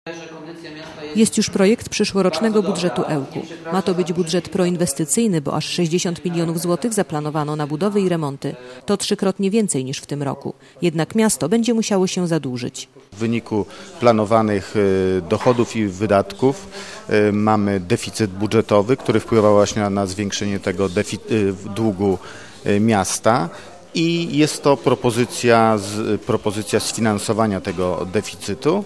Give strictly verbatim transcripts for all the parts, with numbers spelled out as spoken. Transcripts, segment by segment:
Jest już projekt przyszłorocznego budżetu Ełku. Ma to być budżet proinwestycyjny, bo aż sześćdziesiąt milionów złotych zaplanowano na budowy i remonty. To trzykrotnie więcej niż w tym roku. Jednak miasto będzie musiało się zadłużyć. W wyniku planowanych dochodów i wydatków mamy deficyt budżetowy, który wpływa właśnie na zwiększenie tego długu miasta. I jest to propozycja, propozycja sfinansowania tego deficytu,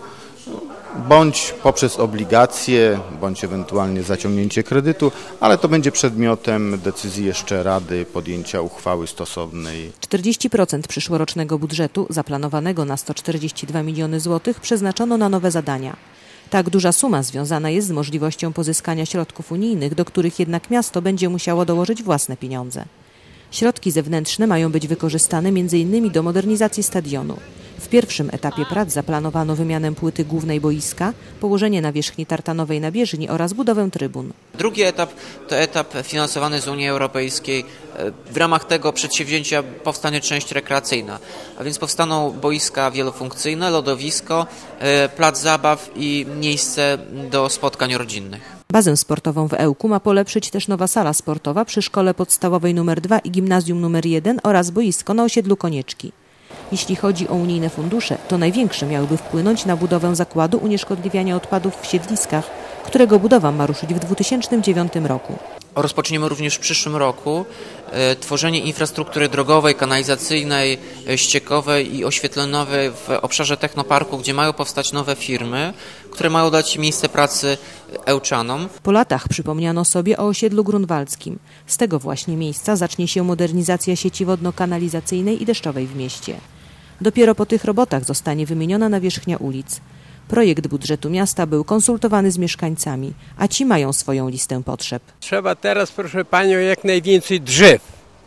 bądź poprzez obligacje, bądź ewentualnie zaciągnięcie kredytu, ale to będzie przedmiotem decyzji jeszcze Rady podjęcia uchwały stosownej. czterdzieści procent przyszłorocznego budżetu, zaplanowanego na sto czterdzieści dwa miliony złotych, przeznaczono na nowe zadania. Tak duża suma związana jest z możliwością pozyskania środków unijnych, do których jednak miasto będzie musiało dołożyć własne pieniądze. Środki zewnętrzne mają być wykorzystane między innymi do modernizacji stadionu. W pierwszym etapie prac zaplanowano wymianę płyty głównej boiska, położenie nawierzchni tartanowej na bieżni oraz budowę trybun. Drugi etap to etap finansowany z Unii Europejskiej. W ramach tego przedsięwzięcia powstanie część rekreacyjna, a więc powstaną boiska wielofunkcyjne, lodowisko, plac zabaw i miejsce do spotkań rodzinnych. Bazę sportową w Ełku ma polepszyć też nowa sala sportowa przy Szkole Podstawowej numer dwa i Gimnazjum numer jeden oraz boisko na osiedlu Konieczki. Jeśli chodzi o unijne fundusze, to największe miałyby wpłynąć na budowę zakładu unieszkodliwiania odpadów w Siedliskach, którego budowa ma ruszyć w dwa tysiące dziewiątym roku. Rozpoczniemy również w przyszłym roku e, tworzenie infrastruktury drogowej, kanalizacyjnej, e, ściekowej i oświetlonowej w obszarze technoparku, gdzie mają powstać nowe firmy, które mają dać miejsce pracy Ełczanom. Po latach przypomniano sobie o osiedlu grunwaldzkim. Z tego właśnie miejsca zacznie się modernizacja sieci wodno-kanalizacyjnej i deszczowej w mieście. Dopiero po tych robotach zostanie wymieniona nawierzchnia ulic. Projekt budżetu miasta był konsultowany z mieszkańcami, a ci mają swoją listę potrzeb. Trzeba teraz, proszę panią, jak najwięcej drzew,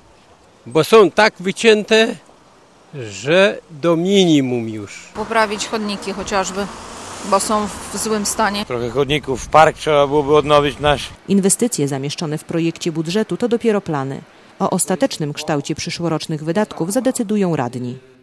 bo są tak wycięte, że do minimum już. Poprawić chodniki chociażby, bo są w złym stanie. Trochę chodników, park trzeba byłoby odnowić nasz. Inwestycje zamieszczone w projekcie budżetu to dopiero plany. O ostatecznym kształcie przyszłorocznych wydatków zadecydują radni.